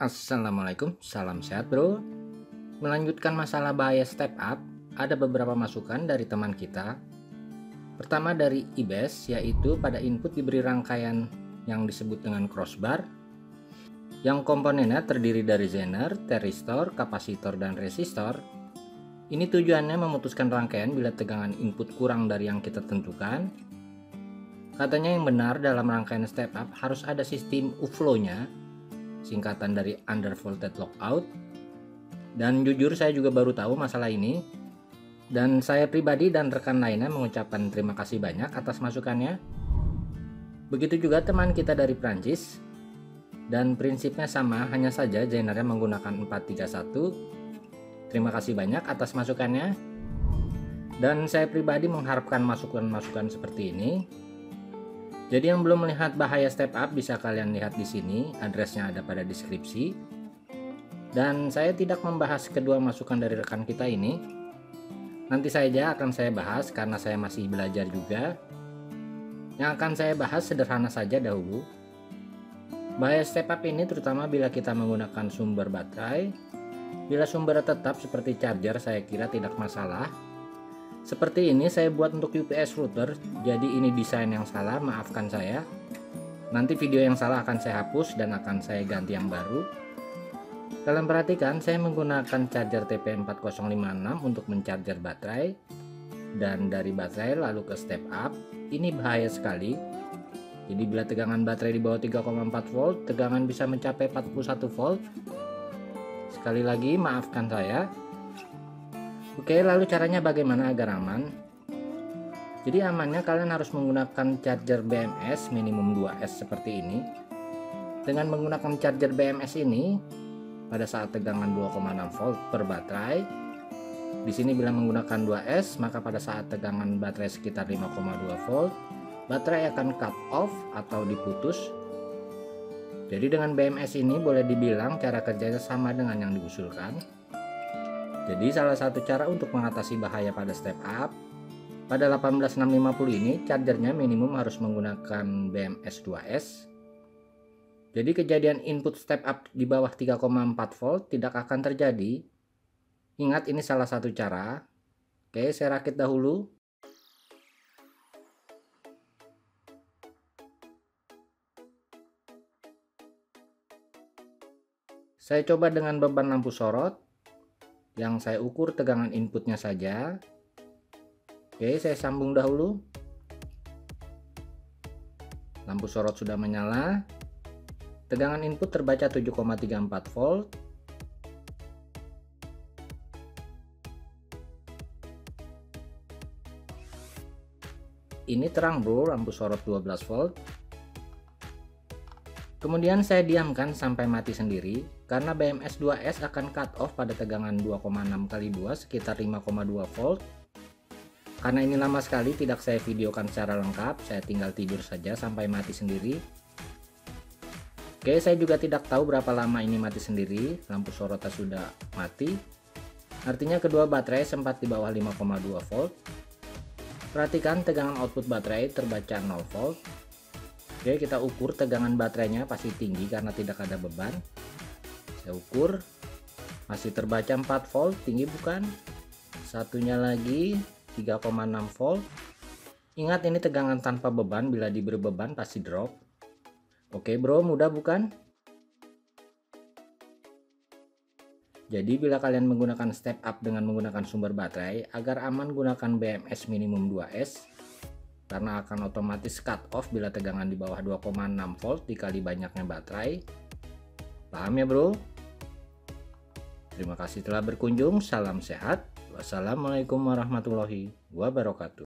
Assalamualaikum, salam sehat bro. Melanjutkan masalah bahaya step up, ada beberapa masukan dari teman kita. Pertama dari IBES, yaitu pada input diberi rangkaian yang disebut dengan crossbar, yang komponennya terdiri dari zener, thyristor, kapasitor, dan resistor. Ini tujuannya memutuskan rangkaian bila tegangan input kurang dari yang kita tentukan. Katanya yang benar dalam rangkaian step up harus ada sistem UFLOW-nya, singkatan dari undervolted lockout. Dan jujur saya juga baru tahu masalah ini, dan saya pribadi dan rekan lainnya mengucapkan terima kasih banyak atas masukannya. Begitu juga teman kita dari Prancis, dan prinsipnya sama, hanya saja zenernya menggunakan 431. Terima kasih banyak atas masukannya, dan saya pribadi mengharapkan masukan-masukan seperti ini. Jadi yang belum melihat bahaya step up bisa kalian lihat di sini, addressnya ada pada deskripsi. Dan saya tidak membahas kedua masukan dari rekan kita ini. Nanti saja akan saya bahas karena saya masih belajar juga. Yang akan saya bahas sederhana saja dahulu. Bahaya step up ini terutama bila kita menggunakan sumber baterai. Bila sumber tetap seperti charger saya kira tidak masalah. Seperti ini saya buat untuk UPS router, jadi ini desain yang salah, maafkan saya. Nanti video yang salah akan saya hapus dan akan saya ganti yang baru. Kalian perhatikan, saya menggunakan charger TP4056 untuk mencharger baterai. Dan dari baterai lalu ke step up, ini bahaya sekali. Jadi bila tegangan baterai di bawah 3,4 volt, tegangan bisa mencapai 41 volt. Sekali lagi, maafkan saya. Oke, lalu caranya bagaimana agar aman? Jadi amannya kalian harus menggunakan charger BMS minimum 2S seperti ini. Dengan menggunakan charger BMS ini, pada saat tegangan 2,6 volt per baterai, di sini bila menggunakan 2S, maka pada saat tegangan baterai sekitar 5,2 volt, baterai akan cut off atau diputus. Jadi dengan BMS ini boleh dibilang cara kerjanya sama dengan yang diusulkan. Jadi salah satu cara untuk mengatasi bahaya pada step up, pada 18650 ini chargernya minimum harus menggunakan BMS 2S. Jadi kejadian input step up di bawah 3,4 volt tidak akan terjadi. Ingat, ini salah satu cara. Oke, saya rakit dahulu. Saya coba dengan beban lampu sorot. Yang saya ukur tegangan inputnya saja. Oke, saya sambung dahulu. Lampu sorot sudah menyala. Tegangan input terbaca 7,34 volt. Ini terang bro, lampu sorot 12 volt. Kemudian saya diamkan sampai mati sendiri, karena BMS 2S akan cut off pada tegangan 2,6 kali 2 sekitar 5,2 volt. Karena ini lama sekali tidak saya videokan secara lengkap, saya tinggal tidur saja sampai mati sendiri. Oke, saya juga tidak tahu berapa lama ini mati sendiri, lampu sorotnya sudah mati. Artinya kedua baterai sempat di bawah 5,2 volt. Perhatikan tegangan output baterai terbaca 0 volt. Oke, kita ukur tegangan baterainya pasti tinggi karena tidak ada beban. Saya ukur, masih terbaca 4 volt, tinggi bukan? Satunya lagi 3,6 volt. Ingat, ini tegangan tanpa beban, bila diberi beban pasti drop. Oke bro, mudah bukan? Jadi bila kalian menggunakan step up dengan menggunakan sumber baterai, agar aman gunakan BMS minimum 2S. Karena akan otomatis cut off bila tegangan di bawah 2,6 volt dikali banyaknya baterai. Paham ya bro? Terima kasih telah berkunjung, salam sehat. Wassalamualaikum warahmatullahi wabarakatuh.